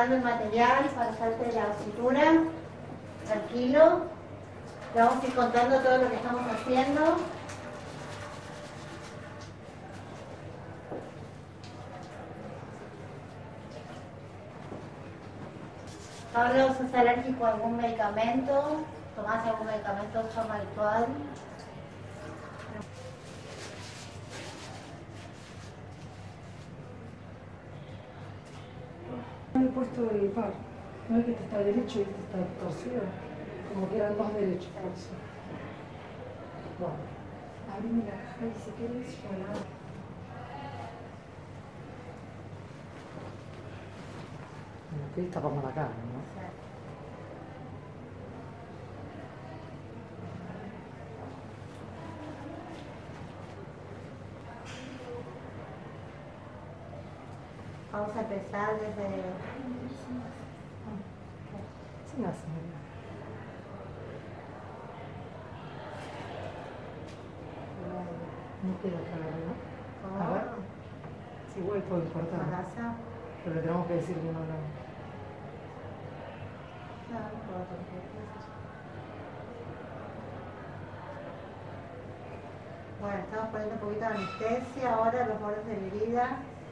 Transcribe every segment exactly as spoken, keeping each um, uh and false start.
preparando el material para hacerte la cintura. Tranquilo. Le vamos a ir contando todo lo que estamos haciendo. Pablo, ¿sos alérgico a algún medicamento? ¿Tomás algún medicamento de forma habitual? Me he puesto el par. No es que este está derecho y este está torcido. Como que eran dos derechos, por eso. Bueno, abrime la caja y si quieres, yo la hago. Aquí tapamos la cara, ¿no? Vamos a empezar desde... Sí, así. No queda claro, ¿no? A ver. Sí, igual puedo cortar. ¿Grasa? Pero le tenemos que decir que no lo... No, no puedo cortar. Bueno, estamos poniendo un poquito de anestesia ahora, los bordes de la herida.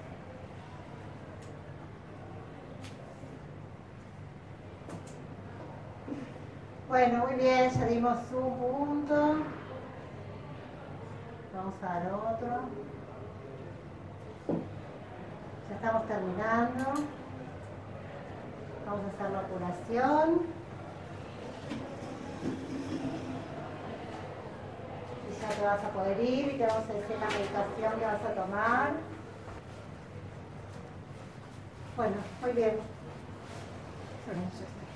Bueno, muy bien, ya dimos un punto. Vamos a dar otro. Ya estamos terminando. Vamos a hacer la curación. Y ya te vas a poder ir y te vamos a decir la medicación que vas a tomar. Bueno, muy bien. Cerramos esto.